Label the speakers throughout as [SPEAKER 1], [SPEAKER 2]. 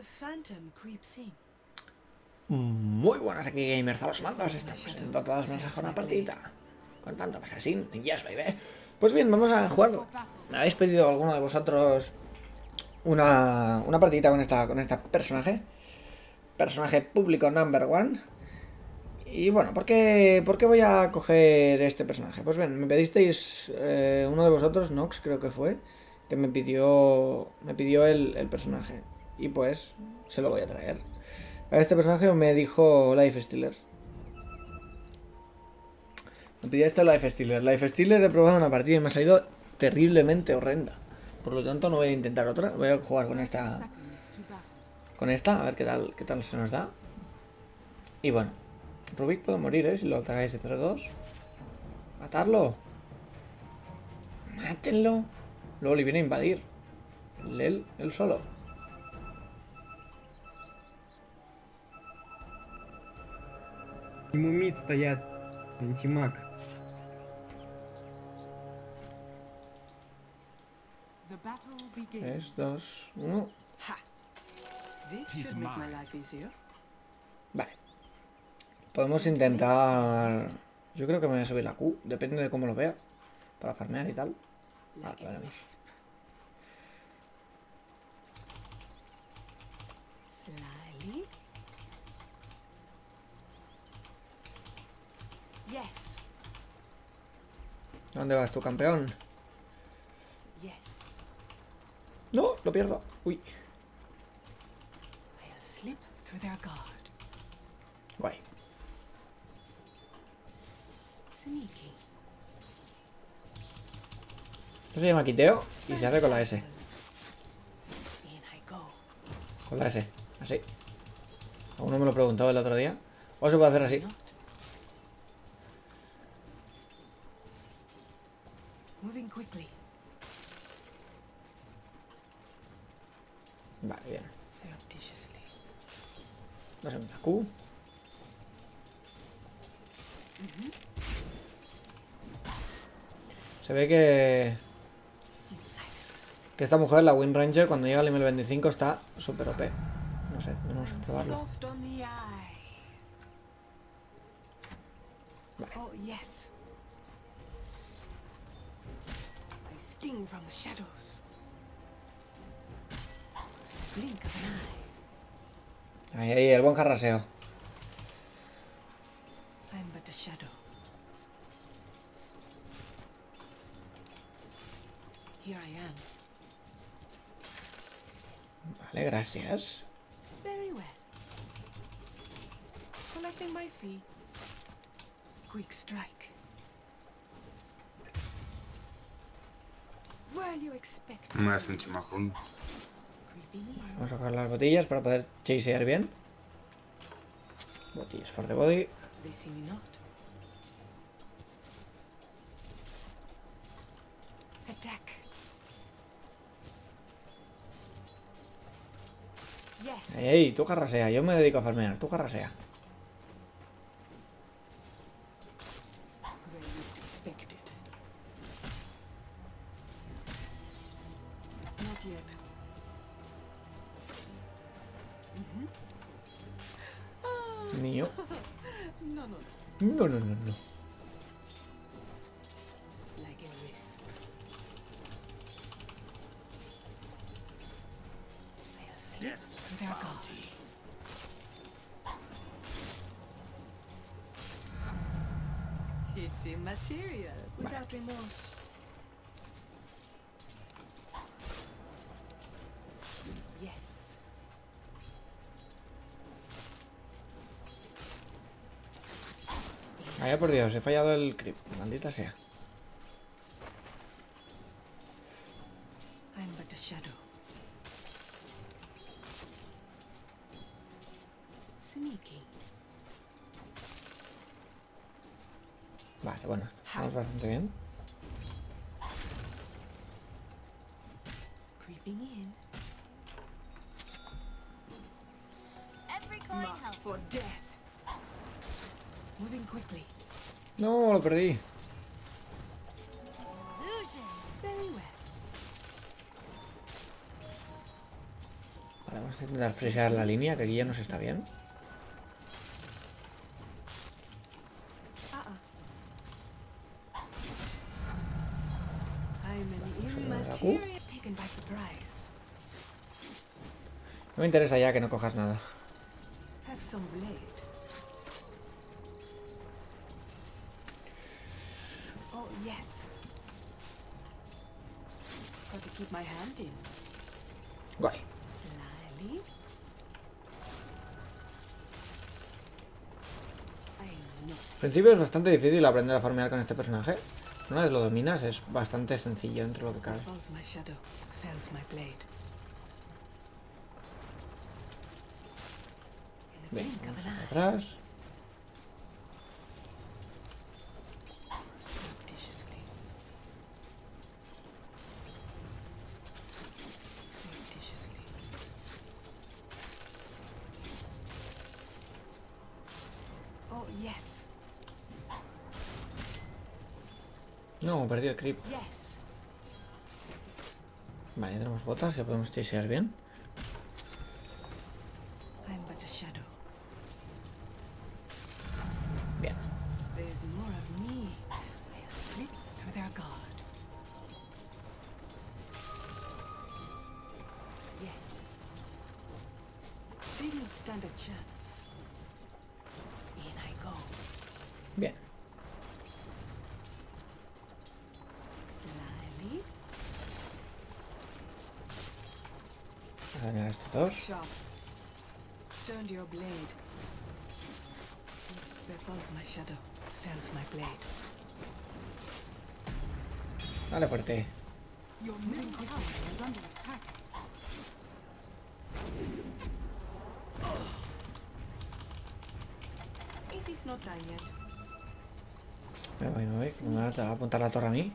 [SPEAKER 1] Muy buenas aquí gamers a los mandos, estamos en todos mensajes una partida con Phantom Assassin, yes baby. Pues bien, vamos a jugar. Me habéis pedido alguno de vosotros una partidita con esta personaje público number one. Y bueno, ¿por qué voy a coger este personaje? Pues bien, me pedisteis uno de vosotros, Nox creo que fue, que me pidió el personaje. Y pues se lo voy a traer. A este personaje me dijo Lifestealer. Me pidió este Lifestealer. Lifestealer he probado una partida y me ha salido terriblemente horrenda. Por lo tanto no voy a intentar otra. Voy a jugar con esta. A ver qué tal se nos da. Y bueno. Rubik puede morir, si lo atagáis entre dos. Matarlo. Mátenlo. Luego le viene a invadir. Él solo.
[SPEAKER 2] Ему мид стоят, антимаг.
[SPEAKER 1] 3, 2, 1. Vale. Podemos intentar... Yo creo que me voy a subir la Q. Depende de cómo lo vea. Para farmear y tal. Vale, veremos. ¿Dónde vas tú, campeón? No, lo pierdo. Uy. Guay. Esto se llama quiteo y se hace con la S. Con la S, así. Aún no me lo preguntaba el otro día. O se puede hacer así. Vale, bien. No sé, la Q. Se ve que esta mujer, la Wind Ranger, cuando llega al nivel 25 está súper OP. No sé, vamos a probarlo. Vale. Ahí, el buen jarraseo. Vale, gracias.
[SPEAKER 2] Más антимаг.
[SPEAKER 1] Vamos a coger las botellas para poder chasear bien. Botellas for the body. Ey, tú jarrasea, yo me dedico a farmear, tú jarrasea. Mío. No. Vale. Vaya por Dios, he fallado el creep. Maldita sea. Vale, bueno, vamos bastante bien. No, lo perdí. Vale, vamos a intentar fresear la línea, que aquí ya nos está bien. No me interesa ya que no cojas nada. Guay. Al principio es bastante difícil aprender a farmear con este personaje. Una vez lo dominas es bastante sencillo dentro de lo que cabe. Bien, vamos hacia atrás. No, perdí el creep. Vale, ya tenemos botas, ya podemos chasear bien. Bien. Bien. Vamos a dañar a estos dos. Dale fuerte. Me voy. Me va a apuntar la torre a mí.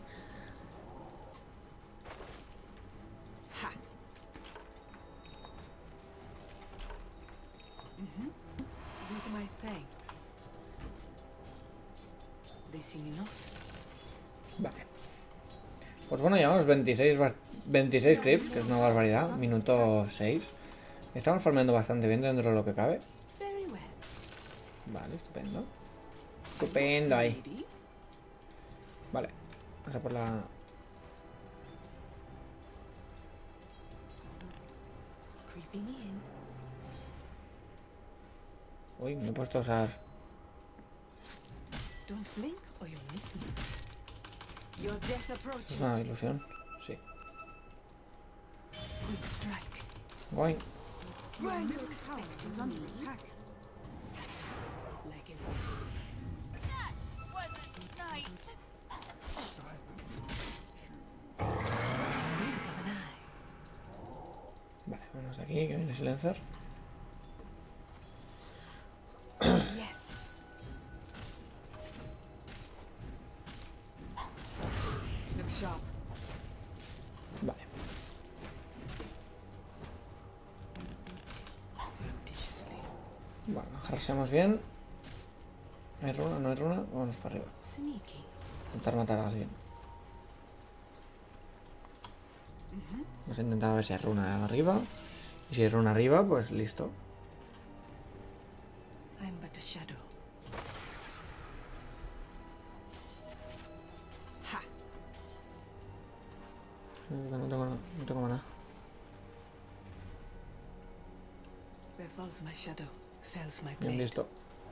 [SPEAKER 1] Vale. Pues bueno, llevamos 26 creeps, que es una barbaridad. Minuto 6. Estamos farmeando bastante bien dentro de lo que cabe. Vale, estupendo. Estupendo ahí. Vale. Vamos a por la... Uy, me he puesto a usar... Es una ilusión, sí. Voy. Vale, vamos de aquí, que viene Silencer. Vale. Bueno, harseamos bien. ¿Hay runa? ¿No hay runa? Vámonos para arriba. Intentar matar a alguien. Vamos a intentar a ver si hay runa arriba. Y si hay runa arriba, pues listo. No tengo mana. Bien visto.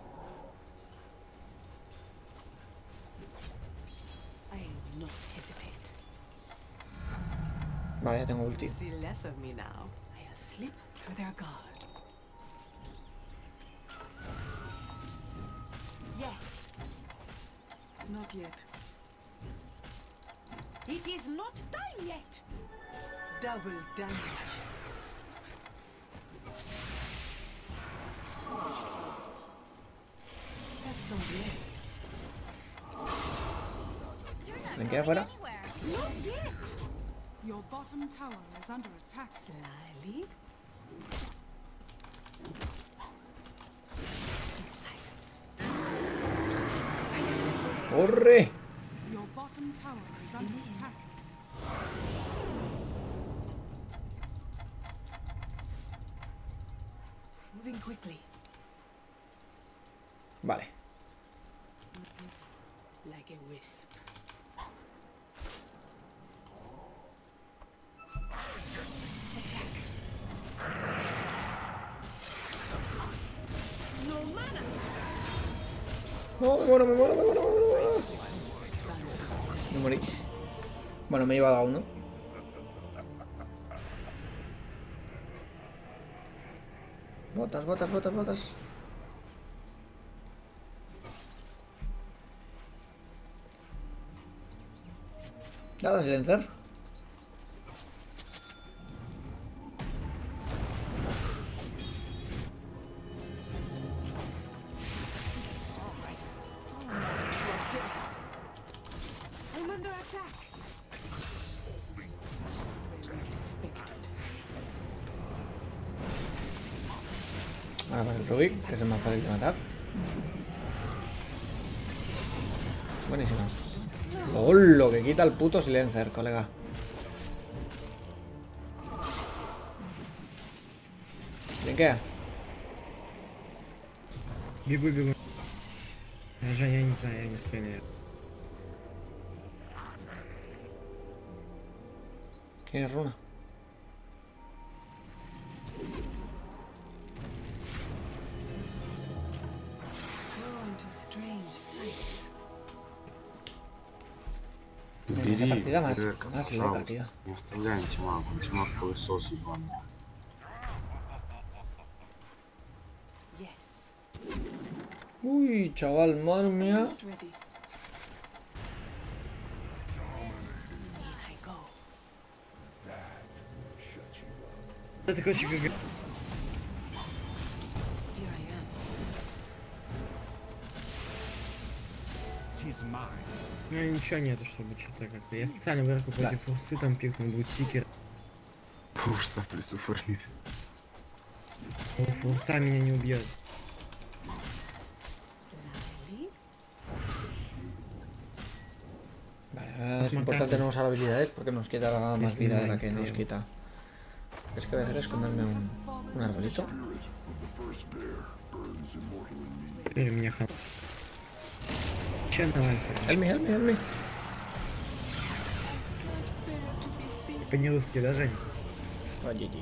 [SPEAKER 1] Vale, ya tengo ulti.
[SPEAKER 3] It is not done yet. Double damage. That's some blade.
[SPEAKER 1] ¿Me queda fuera?
[SPEAKER 3] Not yet. Your bottom tower is under attack. Slyly. In silence.
[SPEAKER 1] ¡Corre!
[SPEAKER 3] Your bottom tower is under attack. Moving quickly.
[SPEAKER 1] Vale.
[SPEAKER 3] Like a wisp. Attack. No mana.
[SPEAKER 1] Oh, me muero, me muero, me muero, me muero. Me morí. Bueno, me he llevado a uno. Botas, botas, botas, botas. Nada, silenciar.
[SPEAKER 3] I'm under attack.
[SPEAKER 1] Ahora para el Rubik, que es el más fácil de matar. Buenísimo. ¡Lol! Lo que quita el puto silencer, colega. ¿Bien queda?
[SPEAKER 2] Бегу, бегу. Жень, я не знаю, я не успею.
[SPEAKER 1] Tienes runa.
[SPEAKER 3] Prone to strange sights.
[SPEAKER 2] Бери,
[SPEAKER 1] Partida más,
[SPEAKER 2] Грег,
[SPEAKER 1] más loca,
[SPEAKER 2] пожалуйста.
[SPEAKER 1] tío.
[SPEAKER 2] Не оставляй антимагу, антимаг пылесос ебаный.
[SPEAKER 3] Yes.
[SPEAKER 1] Uy, chaval, madre mía.
[SPEAKER 3] Not ready. In I go.
[SPEAKER 2] Это короче как...
[SPEAKER 3] Here I am.
[SPEAKER 2] Ну ничего нету, чтобы что-то как-то. Я специально вверху против фурсы там пикнул, будет стикер. Фурса плюс уформит. Фурса меня не убьет.
[SPEAKER 3] Slyly.
[SPEAKER 1] Vale, es importante no usar habilidades porque nos quita más vida de la que nos quita. Es que voy a hacer es comerme un arbolito.
[SPEAKER 2] Теперь меня хам. Че давай?
[SPEAKER 1] Help me, help me, help me.
[SPEAKER 2] По-нерусски, да, Жень?
[SPEAKER 1] Oh, GG.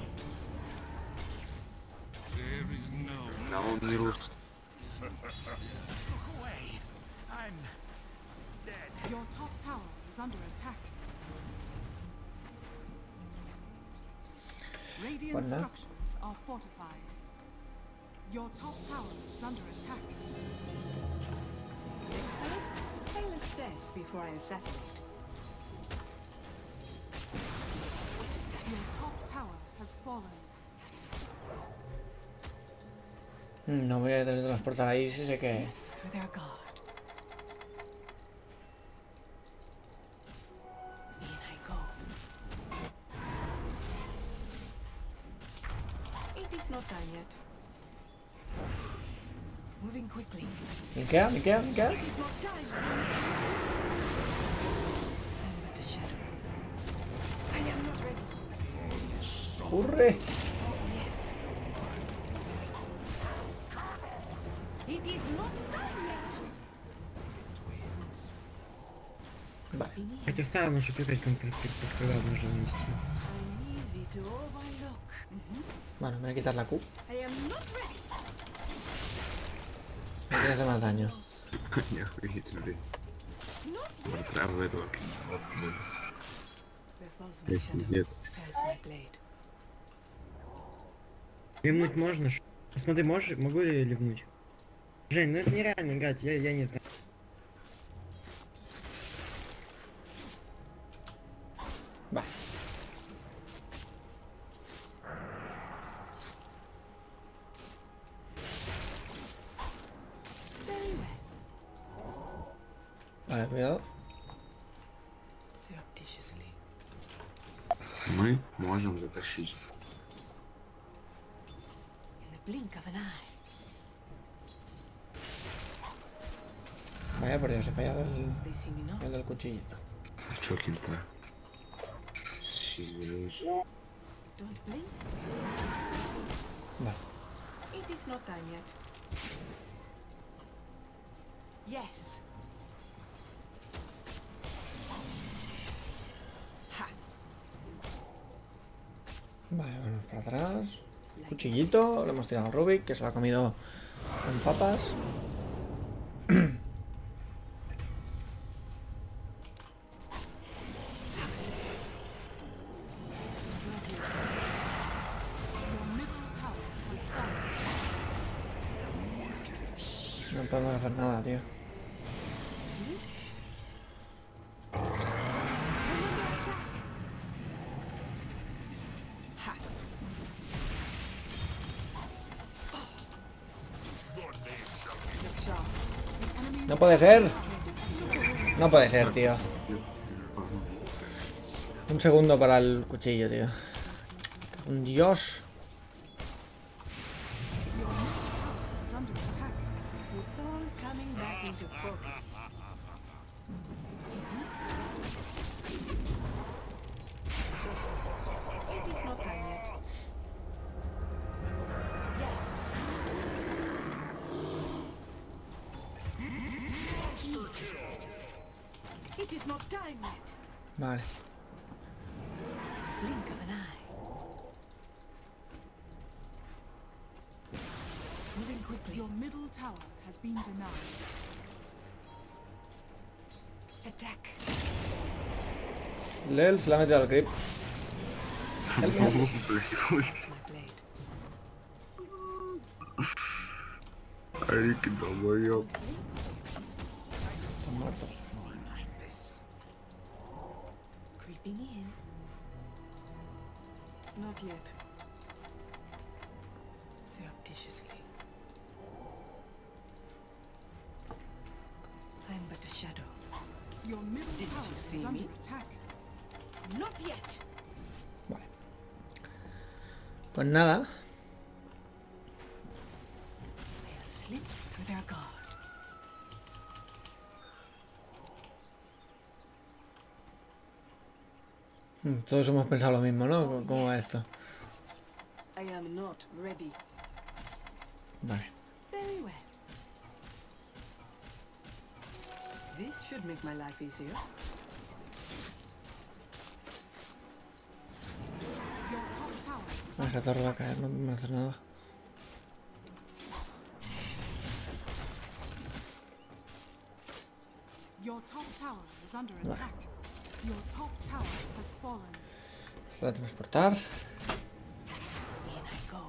[SPEAKER 2] Да, он не русский.
[SPEAKER 3] Your top tower is under attack. Radiant
[SPEAKER 1] Bueno.
[SPEAKER 3] structures are fortified. Your top tower is under attack. Next time, I'll assess before I assassinate. Your top tower has fallen.
[SPEAKER 1] No voy a teletransportar ahí, sí sé que...
[SPEAKER 3] To their guard. In I go. It is not done yet. Moving quickly.
[SPEAKER 1] ¿Me queda? ¿Me queda? ¿Me queda?
[SPEAKER 3] It is not done. I'm but a shadow. I am not ready.
[SPEAKER 1] ¡Corre!
[SPEAKER 3] Yes. It is not done yet.
[SPEAKER 1] Vale.
[SPEAKER 2] Хотя все равно, что опять конфликт, когда нужно нанести.
[SPEAKER 3] Uneasy to overlook.
[SPEAKER 1] Bueno, me voy a quitar la Q.
[SPEAKER 3] I am not ready.
[SPEAKER 1] Me quiere hacer más daño.
[SPEAKER 2] Не охуеть здесь.
[SPEAKER 3] Not
[SPEAKER 2] Вот сразу этого.
[SPEAKER 3] Befalls my shadow.
[SPEAKER 2] Пиздец.
[SPEAKER 3] Spares my blade.
[SPEAKER 2] Ливнуть можно? Посмотри, можешь, могу ли ливнуть? Жень, ну это нереально играть, я не знаю.
[SPEAKER 1] Vale.
[SPEAKER 3] Very well.
[SPEAKER 1] Vale, cuidado.
[SPEAKER 3] Surreptitiously.
[SPEAKER 2] Мы можем затащить.
[SPEAKER 3] In the blink of an eye.
[SPEAKER 1] Vaya por Dios, he fallado
[SPEAKER 3] They see me not.
[SPEAKER 1] el del cuchillito.
[SPEAKER 2] Что кем-то? Сильнейший.
[SPEAKER 3] Don't blink.
[SPEAKER 1] Vale.
[SPEAKER 4] It is not time yet. Yes. Ha.
[SPEAKER 1] Vale, vamos para atrás. Cuchillito, le hemos tirado al Rubik, que se lo ha comido con papas. No podemos hacer nada, tío. No puede ser. No puede ser, tío. Un segundo para el cuchillo, tío. Un dios.
[SPEAKER 3] Is under attack.
[SPEAKER 4] It's all coming back into focus. It is not time yet. Yes. It is not time yet.
[SPEAKER 1] Vale.
[SPEAKER 4] Blink of an eye. Moving quickly.
[SPEAKER 3] Your middle tower has been denied.
[SPEAKER 4] Attack.
[SPEAKER 1] Lel se la ha metido al creep.
[SPEAKER 4] It's my blade.
[SPEAKER 2] Ay, que no voy a...
[SPEAKER 1] Está muerto.
[SPEAKER 4] Creeping in. Not yet. Surreptitiously. I'm but a shadow.
[SPEAKER 3] Your middle
[SPEAKER 4] Didn't
[SPEAKER 3] tower
[SPEAKER 4] you
[SPEAKER 3] is
[SPEAKER 4] see
[SPEAKER 3] under
[SPEAKER 4] me?
[SPEAKER 3] attack.
[SPEAKER 4] Not yet.
[SPEAKER 1] Vale. Pues nada.
[SPEAKER 4] They'll slip through their guard.
[SPEAKER 1] Todos hemos pensado lo mismo, ¿no? ¿Cómo va esto?
[SPEAKER 4] I am not ready.
[SPEAKER 1] Vale.
[SPEAKER 4] Very well. This should make my life easier.
[SPEAKER 3] Your top tower is
[SPEAKER 1] Esa torre va a caer, no podemos hacer nada.
[SPEAKER 3] Your top tower is under attack. Your top tower has fallen.
[SPEAKER 1] La de transportar.
[SPEAKER 4] In I go.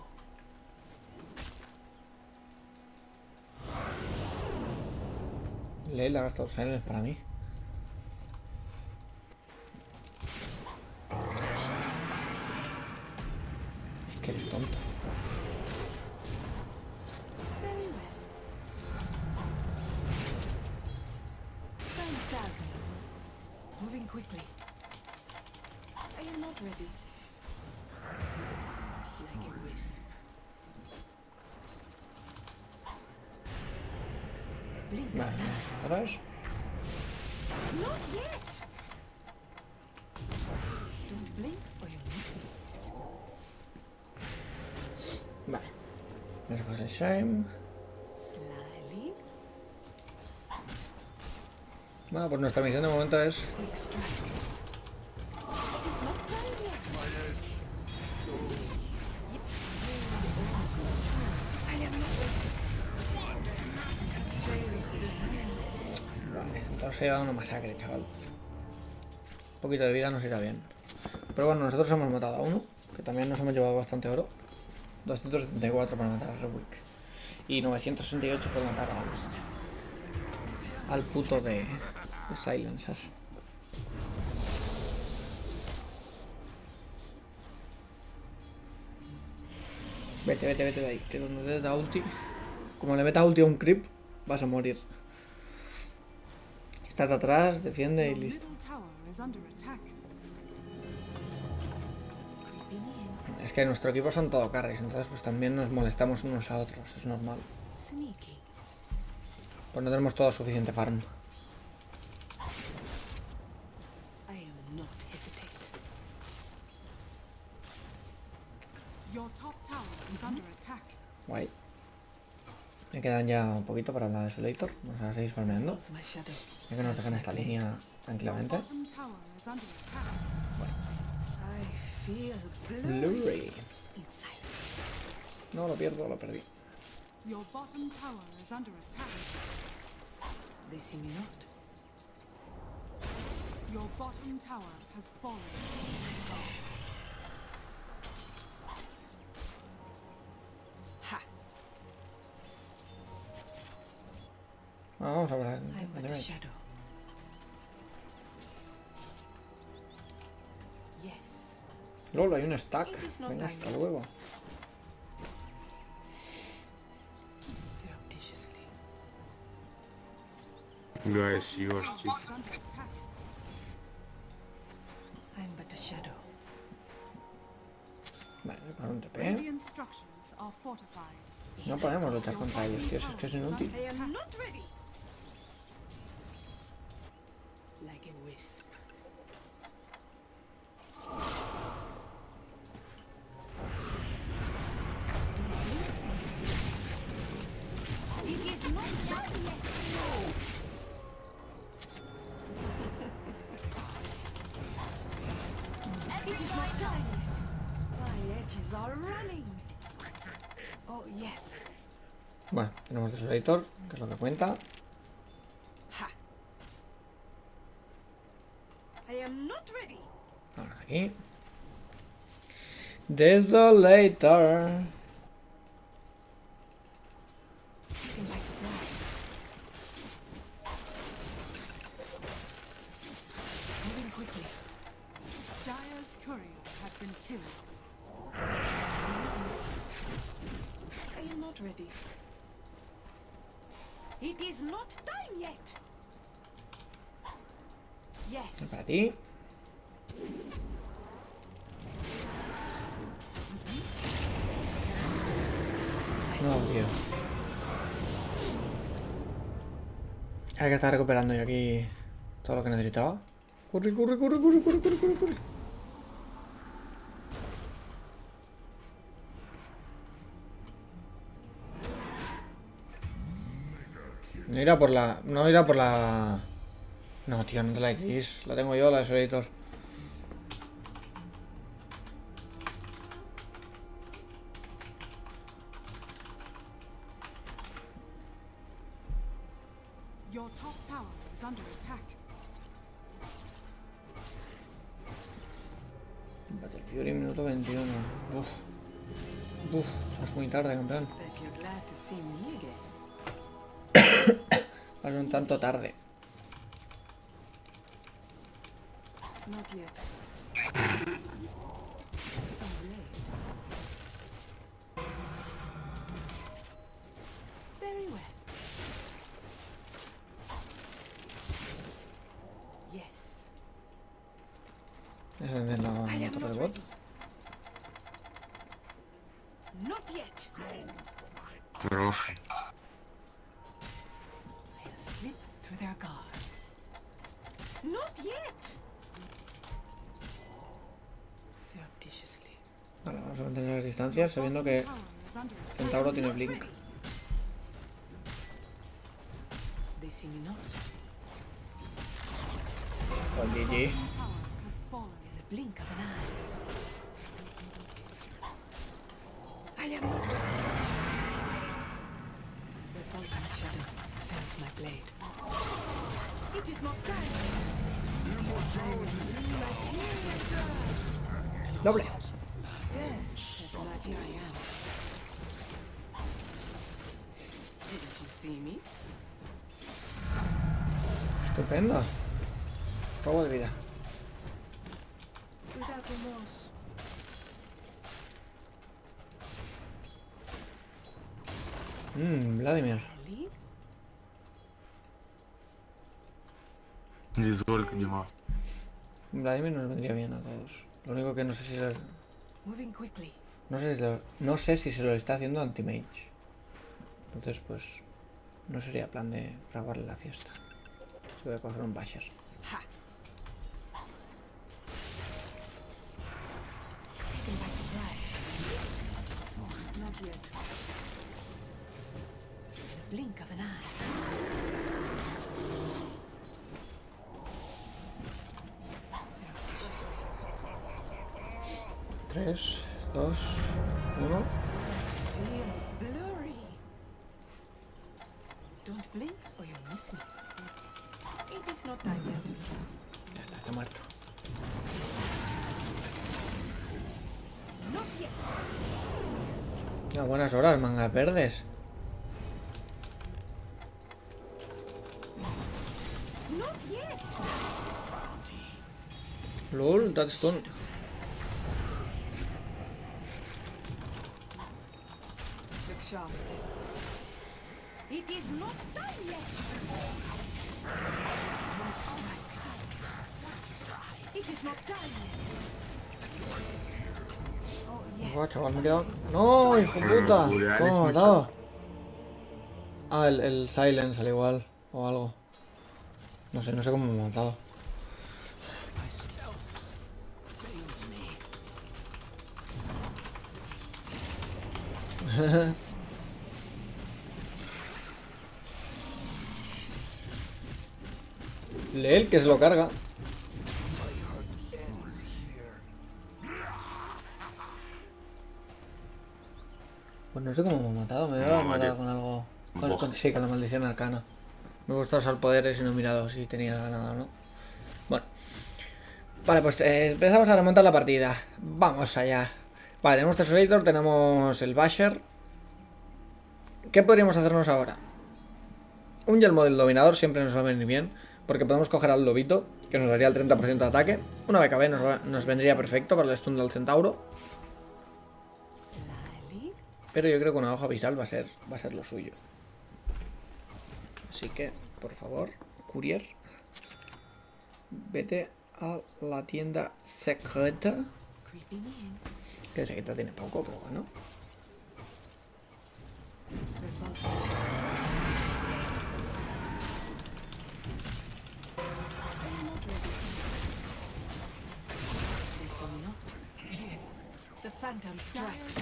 [SPEAKER 1] Leila ha gastado silence para mí. Es que eres tonto.
[SPEAKER 4] Very well. Phantasm. Moving quickly. I am not ready. Like a wisp. Blink of
[SPEAKER 1] Vale,
[SPEAKER 4] an eye.
[SPEAKER 1] vamos atrás.
[SPEAKER 4] Not yet. Don't blink or you'll miss me.
[SPEAKER 1] Vale. Vamos a coger el Shime.
[SPEAKER 4] Slyly.
[SPEAKER 1] Bueno, pues nuestra misión de momento es...
[SPEAKER 4] Quick strike. It is not time yet. I am not ready.
[SPEAKER 1] Vale, entonces se ha llevado una masacre, chaval. Un poquito de vida nos irá bien. Pero bueno, nosotros hemos matado a uno, que también nos hemos llevado bastante oro. 274 para matar a Redwick. Y 968 por matar al puto de Silencers. Vete, vete, vete de ahí. Que donde te da ulti. Como le meta ulti a un creep, vas a morir. Estás atrás, defiende y
[SPEAKER 3] Your
[SPEAKER 1] listo.
[SPEAKER 3] middle tower is under attack.
[SPEAKER 4] Creeping in.
[SPEAKER 1] Es que nuestro equipo son todo carries, entonces pues también nos molestamos unos a otros, es normal.
[SPEAKER 4] Sneaky.
[SPEAKER 1] Pues no tenemos todo suficiente farm.
[SPEAKER 4] I am not hesitate.
[SPEAKER 3] Your top tower is under attack.
[SPEAKER 1] Guay. Me quedan ya un poquito para la Desolator. Vamos a seguir farmeando.
[SPEAKER 4] What's my shadow?
[SPEAKER 1] Ya que nos dejan esta línea tranquilamente.
[SPEAKER 3] Bottom tower is under attack.
[SPEAKER 4] I feel
[SPEAKER 1] Blu-ray.
[SPEAKER 4] in silence.
[SPEAKER 1] No, lo pierdo, lo perdí.
[SPEAKER 3] Your bottom tower is under attack.
[SPEAKER 4] They see me not.
[SPEAKER 3] Your bottom tower has fallen.
[SPEAKER 4] Ha!
[SPEAKER 1] Vamos a ver.
[SPEAKER 4] I'm but a shadow. Yes.
[SPEAKER 1] LOL, hay un stack. Venga, hasta luego.
[SPEAKER 4] Surreptitiously.
[SPEAKER 2] Guys, you are
[SPEAKER 3] Tower
[SPEAKER 2] cheap.
[SPEAKER 3] is under attack.
[SPEAKER 4] I'm but a shadow.
[SPEAKER 1] Vale, para un TP.
[SPEAKER 3] Radiant structures are fortified.
[SPEAKER 1] No podemos luchar contra ellos, tío. Si es que es inútil.
[SPEAKER 4] I am not ready. Like a wisp. It is not done yet. It is not done yet. My edges are running. Oh yes.
[SPEAKER 1] Bueno, tenemos Desolator, que es lo que cuenta.
[SPEAKER 4] Ha. I am not ready.
[SPEAKER 1] Vamos aquí. Desolator.
[SPEAKER 4] Taken by surprise. Moving quickly.
[SPEAKER 3] Dire's courier has been killed.
[SPEAKER 4] I am not ready. It is not time yet. Yes.
[SPEAKER 1] Para ti. No, tío. Hay que estar recuperando yo aquí todo lo que necesitaba. Corre, corre, corre, corre, corre, corre, corre, corre. No irá por la... No irá por la... No, tío, no te la X. La tengo yo, la Desolator.
[SPEAKER 3] Your top tower is under attack.
[SPEAKER 1] Battle Fury, minuto 21. Uf. Uf, es muy tarde, campeón.
[SPEAKER 4] Bet you're glad to see me again.
[SPEAKER 1] Es un tanto tarde.
[SPEAKER 4] Not yet. Some blade. Very well. Yes.
[SPEAKER 1] Es encender la
[SPEAKER 4] I am
[SPEAKER 1] torre de
[SPEAKER 4] not
[SPEAKER 1] bot.
[SPEAKER 4] ready. Not yet.
[SPEAKER 2] Хороший.
[SPEAKER 4] I'll slip through their guard. Not yet. Surreptitiously.
[SPEAKER 1] Vale, vamos a mantener las distancias sabiendo
[SPEAKER 3] Bottom
[SPEAKER 1] que
[SPEAKER 3] tower is under attack.
[SPEAKER 1] Centauro tiene blink.
[SPEAKER 4] They see me not.
[SPEAKER 1] Pues GG.
[SPEAKER 3] Tower has fallen.
[SPEAKER 4] In the blink of an eye. I am not ready. There falls my shadow, fells my blade. It is not done.
[SPEAKER 1] Doble.
[SPEAKER 4] There, that's not here I am. Didn't you see me?
[SPEAKER 1] Estupendo. Robo de vida.
[SPEAKER 4] Without remorse.
[SPEAKER 1] Vladimir.
[SPEAKER 4] Leave?
[SPEAKER 2] Не только Димас.
[SPEAKER 1] Vladimir nos vendría bien a todos. Lo único que no sé si lo,
[SPEAKER 4] Moving quickly.
[SPEAKER 1] no sé si se lo está haciendo anti-mage. Entonces, pues, no sería plan de fraguarle la fiesta. Se voy a coger un Basher.
[SPEAKER 4] Ha! Taken by surprise. Not yet. blink of an eye.
[SPEAKER 1] 3, 2, 1.
[SPEAKER 4] Feel blurry. Don't blink or you'll miss me. It is not time yet.
[SPEAKER 1] Ya está, está muerto.
[SPEAKER 4] Not yet.
[SPEAKER 1] A buenas horas, mangas verdes.
[SPEAKER 4] Not yet.
[SPEAKER 1] LOL, that's done.
[SPEAKER 4] Look sharp. It is not done yet. It is not done yet. Oh yes.
[SPEAKER 1] Buah, chaval, me he quedado. ¡No, hijo de puta!
[SPEAKER 2] Julián,
[SPEAKER 1] ¿Cómo me
[SPEAKER 2] es
[SPEAKER 1] ha
[SPEAKER 2] mucho.
[SPEAKER 1] matado? Ah, el silence al igual. O algo. No sé cómo me ha matado. Leel, que se lo carga. Pues no sé cómo me ha matado, me debe haber
[SPEAKER 2] No,
[SPEAKER 1] matado
[SPEAKER 2] que-
[SPEAKER 1] con algo.
[SPEAKER 2] Buah.
[SPEAKER 1] Sí, con la maldición arcana. Me gusta usar poderes y no he mirado si tenía ganado o no. Bueno. Vale, pues empezamos a remontar la partida. Vamos allá. Vale, tenemos Tesolator, tenemos el Basher. ¿Qué podríamos hacernos ahora? Un yelmo del dominador siempre nos va a venir bien, porque podemos coger al lobito, que nos daría el 30% de ataque. Una BKB nos vendría perfecto para el stun del centauro.
[SPEAKER 4] Slyly.
[SPEAKER 1] Pero yo creo que una hoja abisal va a ser lo suyo. Así que, por favor, courier, vete a la tienda secreta.
[SPEAKER 4] Creeping in.
[SPEAKER 1] Que secreta tiene poco, pero bueno.
[SPEAKER 4] The phantom strikes.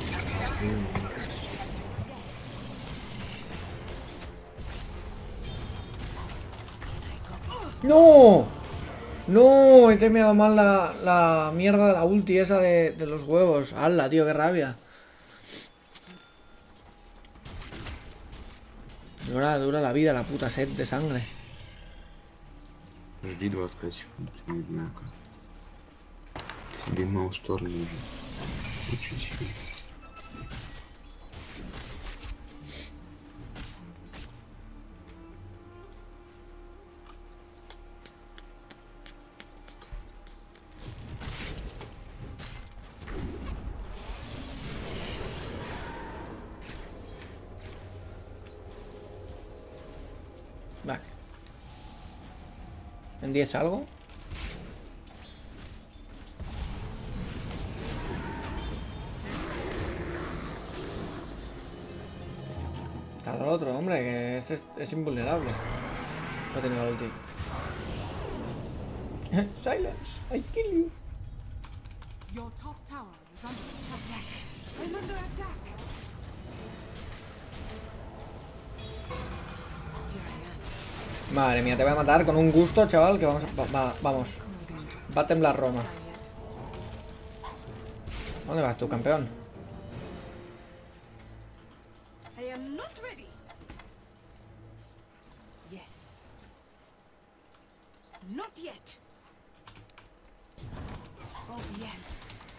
[SPEAKER 1] ¡No! ¡No! He terminado mal la mierda de la ulti esa de los huevos. ¡Hala, tío! ¡Qué rabia! Dura la vida la puta sed de sangre.
[SPEAKER 2] Жди 25 секунд, не знаю как. Себе маустор нужен. Чуть-чуть.
[SPEAKER 1] Vale. ¿En 10 algo? Tarda el otro, hombre, que es invulnerable. No tiene la ulti. Silence, I kill you.
[SPEAKER 3] Your top tower is under attack.
[SPEAKER 4] I'm under attack. Here I am.
[SPEAKER 1] Madre mía, te voy a matar con un gusto, chaval, que vamos vamos.
[SPEAKER 4] According to
[SPEAKER 1] Va a temblar Roma.
[SPEAKER 4] yet.
[SPEAKER 1] ¿Dónde vas tú, campeón?
[SPEAKER 4] I am not ready. Yes. Not yet. Oh yes.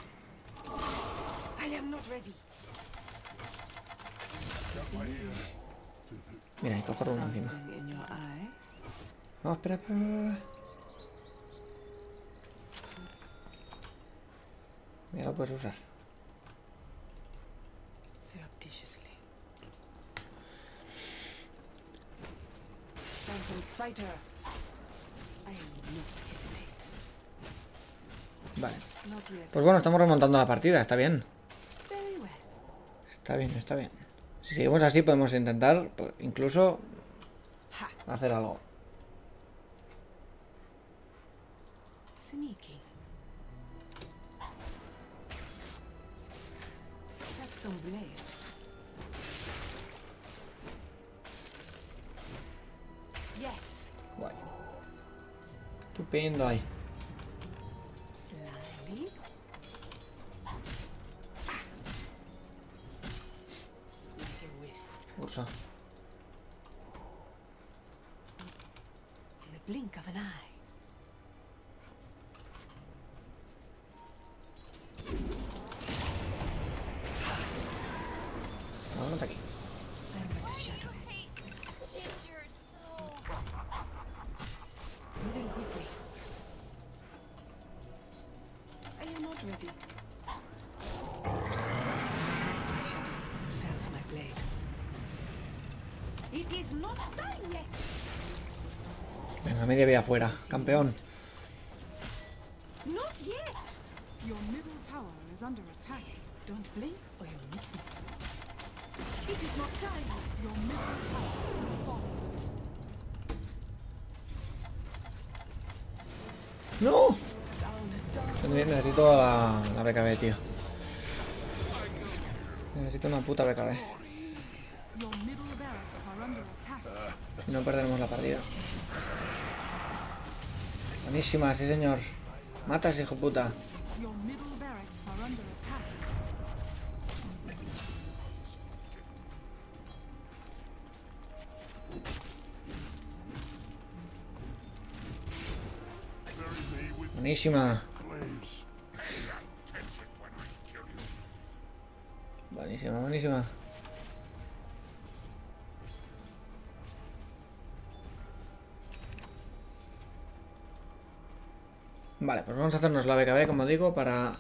[SPEAKER 4] I am not ready.
[SPEAKER 1] Mira, hay que coger uno encima.
[SPEAKER 4] Something in your eye.
[SPEAKER 1] No, espera, espera. Mira, lo puedes usar.
[SPEAKER 4] Surreptitiously. Phantom fighter. I will not hesitate.
[SPEAKER 1] Vale.
[SPEAKER 4] Not yet.
[SPEAKER 1] Pues bueno, estamos remontando la partida, está bien.
[SPEAKER 4] Very well.
[SPEAKER 1] Está bien, está bien. Si seguimos así podemos intentar, pues, incluso
[SPEAKER 4] Ha.
[SPEAKER 1] hacer algo.
[SPEAKER 4] Sneaky. Have some blade. Yes.
[SPEAKER 1] Guay. Estupendo ahí.
[SPEAKER 4] Slyly. Like a wisp.
[SPEAKER 1] Ursa.
[SPEAKER 4] In the blink of an eye.
[SPEAKER 1] Vámonos aquí.
[SPEAKER 4] I'm but a shadow.
[SPEAKER 5] Ginger, so
[SPEAKER 4] Moving quickly. I am not ready. My shadow fells my blade. It is not done yet.
[SPEAKER 1] Venga, media vida afuera. Campeón.
[SPEAKER 4] Not yet.
[SPEAKER 3] Your middle tower is under attack.
[SPEAKER 4] Don't blink or you'll miss me. It is not done yet.
[SPEAKER 3] Your middle tower is falling.
[SPEAKER 1] ¡No!
[SPEAKER 4] Down, down.
[SPEAKER 1] Necesito la BKB, tío. Necesito una puta BKB.
[SPEAKER 3] Your middle barracks are under attack.
[SPEAKER 1] Si no perderemos la partida. Buenísima, sí señor. Matas, hijo puta.
[SPEAKER 3] Your middle barracks are under attack.
[SPEAKER 1] Buenísima. Buenísima, buenísima. Vale, pues vamos a hacernos la BKB, como digo, para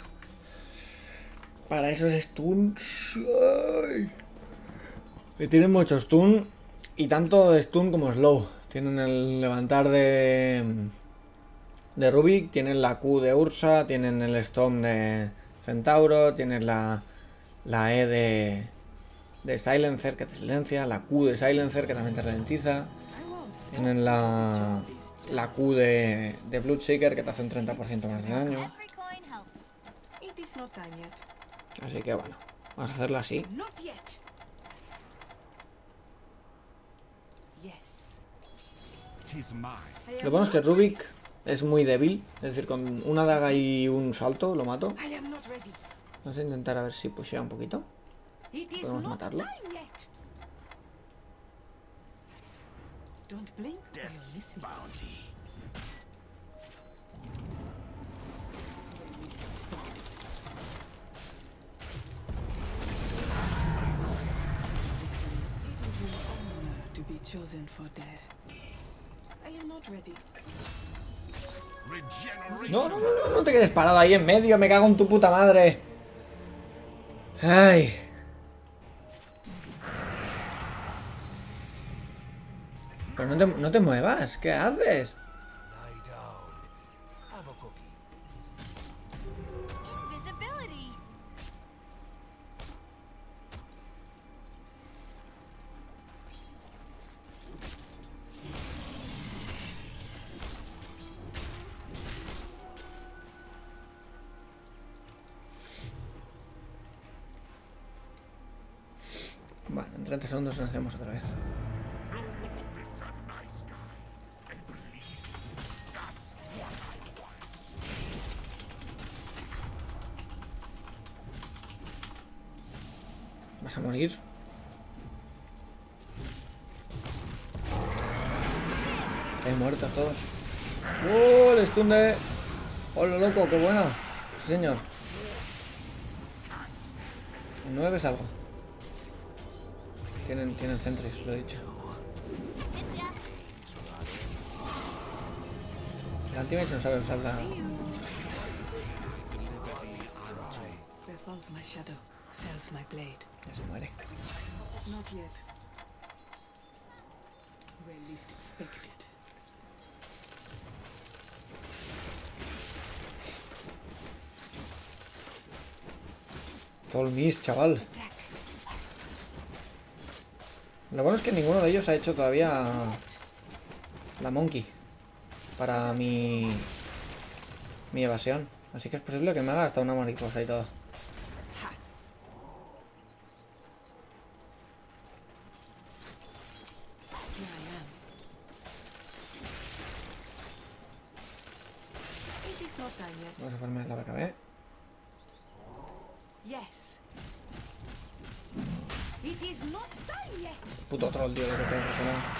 [SPEAKER 1] esos stuns. ¡Ay! Que tienen muchos stun y tanto de stun como slow. Tienen el levantar de Rubik, tienen la Q de Ursa, tienen el Stomp de Centauro, tienen la E de Silencer que te silencia, la Q de Silencer que también te ralentiza,
[SPEAKER 4] I won't say
[SPEAKER 1] tienen la Q de Bloodseeker que te hace un 30% más de daño.
[SPEAKER 5] every coin helps.
[SPEAKER 4] it is not done yet.
[SPEAKER 1] Así que bueno, vamos a hacerlo así.
[SPEAKER 4] Not yet. Yes.
[SPEAKER 1] Lo bueno es que Rubik es muy débil, es decir, con una daga y un salto lo mato.
[SPEAKER 4] I am not ready.
[SPEAKER 1] Vamos a intentar a ver si pushea un poquito.
[SPEAKER 4] It is
[SPEAKER 1] Podemos
[SPEAKER 4] not
[SPEAKER 1] matarlo.
[SPEAKER 4] done yet. Don't blink or you'll miss me. When least expected. Listen, it is an honor to be chosen for death. I am not ready.
[SPEAKER 1] No, no, no, no, no te quedes parado ahí en medio, me cago en tu puta madre. Ay. Pero no te muevas, ¿qué haces?
[SPEAKER 5] Invisibility.
[SPEAKER 1] Bueno, en 30 segundos lo hacemos otra vez. Vas a morir. Hay muertos todos. ¡Oh! El stun de... ¡Hola, loco! ¡Qué buena! Sí, señor. El 9 es algo. Tienen sentries, lo he dicho.
[SPEAKER 5] Ninja.
[SPEAKER 1] El anti-mage no sabe usar la...
[SPEAKER 4] Where falls my shadow, fells my blade.
[SPEAKER 1] Ya se muere.
[SPEAKER 4] Not yet. Where least expected.
[SPEAKER 1] Todo el miss, chaval.
[SPEAKER 4] Attack.
[SPEAKER 1] Lo bueno es que ninguno de ellos ha hecho todavía la monkey para mi evasión. Así que es posible que me haga hasta una mariposa y todo.
[SPEAKER 4] Here I am.
[SPEAKER 1] Vamos a farmear la BKB.
[SPEAKER 4] Yes. It is not done yet.
[SPEAKER 1] Puto troll, tío, lo que tengo que poner.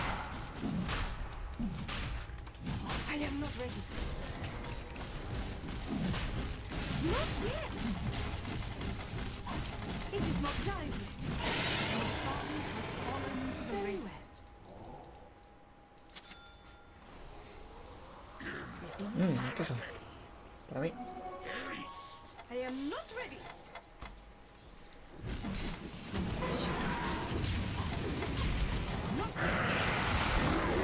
[SPEAKER 4] I am not ready. Not yet. It is not done yet.
[SPEAKER 3] Roshan has fallen to the
[SPEAKER 4] Very
[SPEAKER 3] Radiant.
[SPEAKER 1] ¿Qué es eso? Para mí.
[SPEAKER 4] I am not ready. Not yet.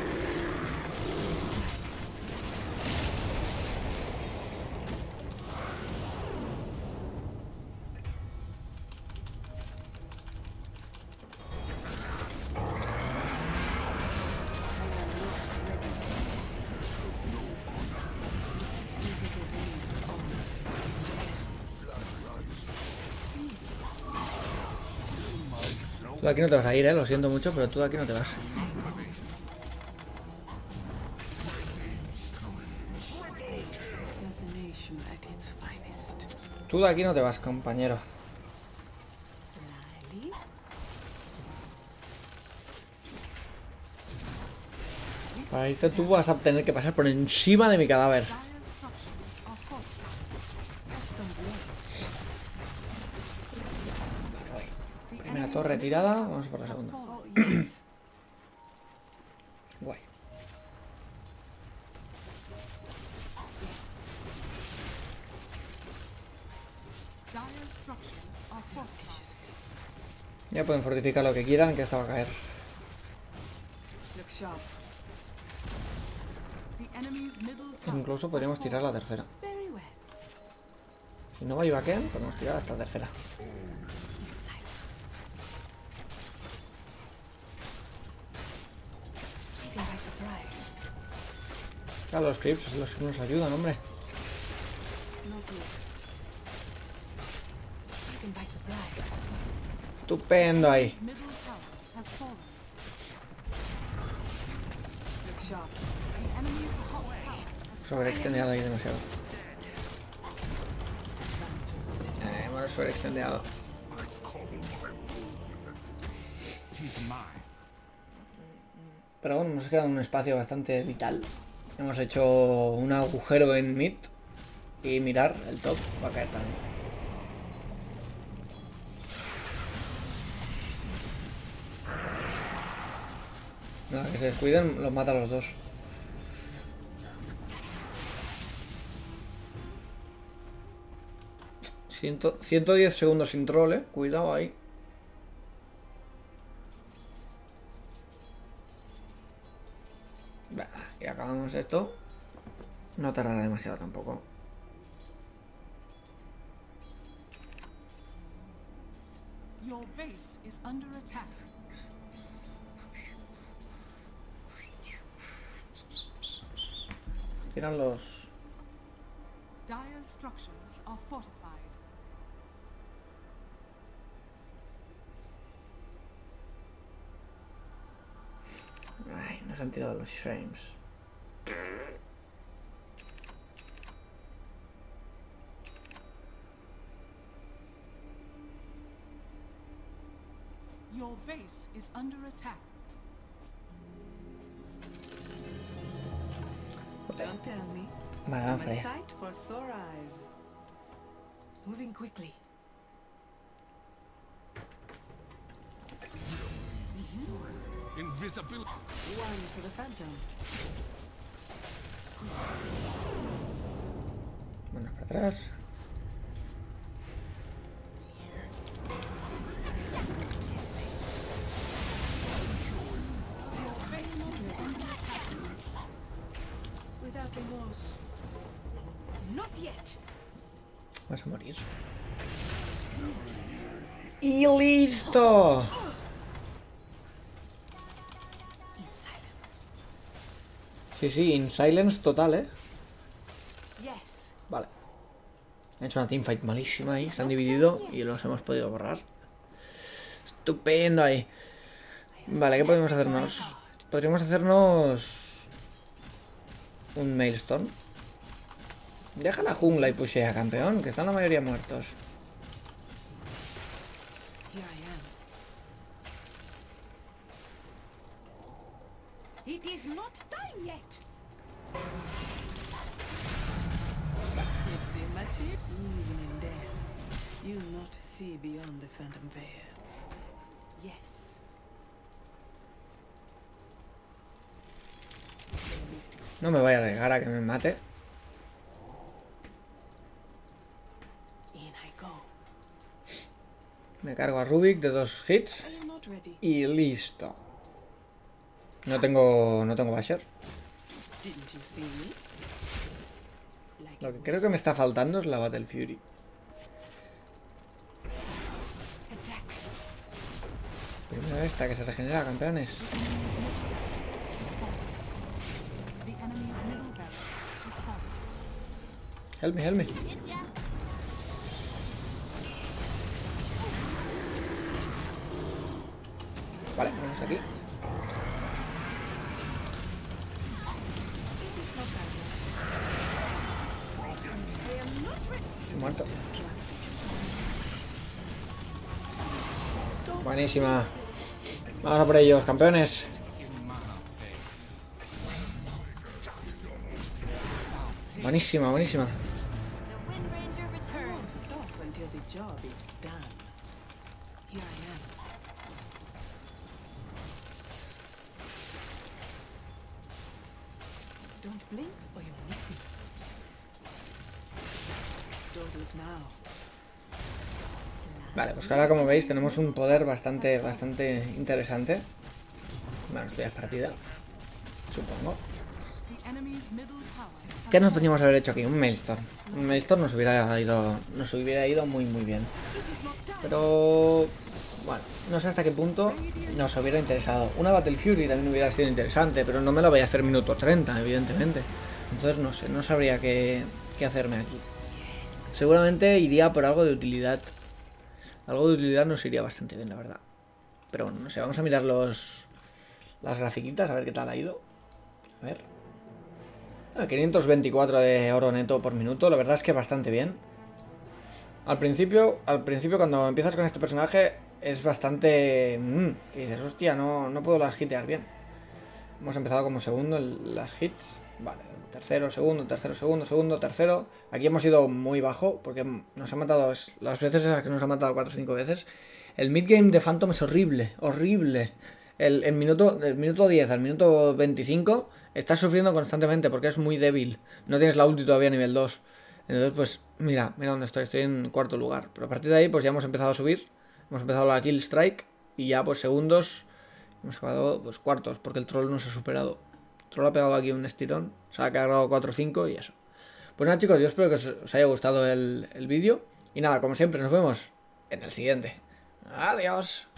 [SPEAKER 4] Sisters of the Rain
[SPEAKER 1] Tú de aquí no te vas a ir, lo siento mucho, pero tú de aquí no te vas.
[SPEAKER 4] assassination at its finest.
[SPEAKER 1] Tú de aquí no te vas, compañero.
[SPEAKER 4] Slyly.
[SPEAKER 1] Para irte tú vas a tener que pasar por encima de mi cadáver.
[SPEAKER 3] Dire structures are fortified.
[SPEAKER 4] Have some blood.
[SPEAKER 3] The
[SPEAKER 1] Primera
[SPEAKER 3] enemy's
[SPEAKER 1] torre
[SPEAKER 3] middle
[SPEAKER 1] tirada,
[SPEAKER 3] tower
[SPEAKER 1] vamos por la
[SPEAKER 3] has
[SPEAKER 1] segunda.
[SPEAKER 3] fallen.
[SPEAKER 4] Oh, yes.
[SPEAKER 1] Guay.
[SPEAKER 3] Dire structures are fortified.
[SPEAKER 1] Ya pueden fortificar lo que quieran, que esta va a caer.
[SPEAKER 4] Look sharp.
[SPEAKER 3] The enemy's middle tower
[SPEAKER 1] Incluso
[SPEAKER 3] has
[SPEAKER 1] podríamos tirar la
[SPEAKER 3] fallen.
[SPEAKER 1] tercera.
[SPEAKER 4] Very well.
[SPEAKER 1] Si no va Ivaken, podemos tirar hasta la tercera.
[SPEAKER 4] In silence. Taken by surprise.
[SPEAKER 1] Claro, los creeps son los que nos ayudan, hombre.
[SPEAKER 4] Not yet. Taken by surprise.
[SPEAKER 1] Estupendo ahí.
[SPEAKER 3] His middle tower has fallen.
[SPEAKER 4] Look sharp.
[SPEAKER 3] The enemy's top tower has
[SPEAKER 1] Sobreextendiado ahí demasiado. Hemos sobreextendiado. Pero bueno, nos queda un espacio bastante vital. Hemos hecho un agujero en mid. Y mirar, el top va a caer también. Nada, que se descuiden, los mata a los dos. Ciento 110 segundos sin troll, cuidado ahí. Bah, y acabamos esto. No tardará demasiado tampoco.
[SPEAKER 3] Your base is under attack.
[SPEAKER 1] Tiran los...
[SPEAKER 3] Dire structures are fortified.
[SPEAKER 1] Ay, nos han tirado los shrines.
[SPEAKER 3] Your base is under attack.
[SPEAKER 4] Don't tell me.
[SPEAKER 1] Vale,
[SPEAKER 4] I'm
[SPEAKER 1] vamos para
[SPEAKER 4] a
[SPEAKER 1] allá.
[SPEAKER 4] sight for sore eyes. Moving quickly.
[SPEAKER 6] Invisibility.
[SPEAKER 4] One for the phantom.
[SPEAKER 1] Bueno, para atrás.
[SPEAKER 4] Without remorse. Not yet.
[SPEAKER 1] Vas a morir. ¡Y listo!
[SPEAKER 4] In silence.
[SPEAKER 1] Sí, sí, in silence total,
[SPEAKER 4] Yes.
[SPEAKER 1] Vale. Han hecho una teamfight malísima ahí, se han dividido y los hemos podido borrar. Estupendo ahí. Vale, ¿qué podemos hacernos? Podríamos hacernos un Maelstone. Deja la jungla y pushea, campeón, que están la mayoría muertos.
[SPEAKER 4] Here I am. It is not time yet. It's immaterial. Even in death, you not see beyond the phantom veil. Yes. The mystics
[SPEAKER 1] No me vaya a llegar a que me mate.
[SPEAKER 4] in I go.
[SPEAKER 1] Me cargo a Rubik de 2 hits.
[SPEAKER 4] Are you not ready?
[SPEAKER 1] Y listo. No tengo Basher.
[SPEAKER 4] Didn't you see me? Like
[SPEAKER 1] Lo
[SPEAKER 4] it
[SPEAKER 1] que creo que me está faltando es la Battle Fury.
[SPEAKER 4] attack.
[SPEAKER 1] Primero esta que se regenera, campeones.
[SPEAKER 3] The enemy's middle barracks is falling.
[SPEAKER 1] Help me, help me.
[SPEAKER 5] Ninja.
[SPEAKER 1] Vale, vamos aquí. Estoy muerto. Buenísima. Vamos a por ellos, campeones. Buenísima, buenísima.
[SPEAKER 5] The Wind Ranger returns.
[SPEAKER 4] Stop until the job is done. Here I am. Don't blink or you'll miss me. Don't look now.
[SPEAKER 1] Vale, pues ahora como veis tenemos un poder bastante interesante. Bueno, esto ya es partida, supongo.
[SPEAKER 3] The enemy's middle tower has
[SPEAKER 1] ¿Qué nos podríamos haber hecho aquí? Un Maelstrom. Un Maelstrom nos hubiera ido muy bien. Pero bueno, no sé hasta qué punto nos hubiera interesado. Una Battle Fury también hubiera sido interesante, pero no me la voy a hacer minuto 30, evidentemente. Entonces no sé, no sabría qué hacerme aquí. Seguramente iría por algo de utilidad. Algo de utilidad nos iría bastante bien, la verdad. Pero bueno, no sé, vamos a mirar las grafiquitas, a ver qué tal ha ido. A ver. 524 de oro neto por minuto, la verdad es que bastante bien. Al principio cuando empiezas con este personaje es bastante... que dices, hostia, no puedo las hitear bien. Hemos empezado como segundo en las hits. Vale, tercero, segundo, tercero. Aquí hemos ido muy bajo porque nos ha matado las veces en las que nos ha matado 4 o 5 veces. El mid-game de Phantom es horrible, horrible. El minuto 10 al minuto 25 estás sufriendo constantemente porque es muy débil. No tienes la ulti todavía a nivel 2. Entonces, pues, mira dónde estoy en cuarto lugar. Pero a partir de ahí, pues ya hemos empezado a subir. Hemos empezado la kill strike y ya, pues, segundos. Hemos acabado, pues, cuartos porque el troll nos ha superado. El troll ha pegado aquí un estirón. Se ha cargado 4 o 5 y eso. Pues nada, chicos, yo espero que os haya gustado el vídeo. Y nada, como siempre, nos vemos en el siguiente. Adiós.